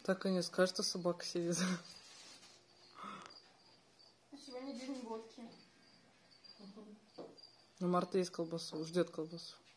Так и не скажешь, что собака сидит. Сегодня день водки. Но Марта есть колбасу, ждет колбасу.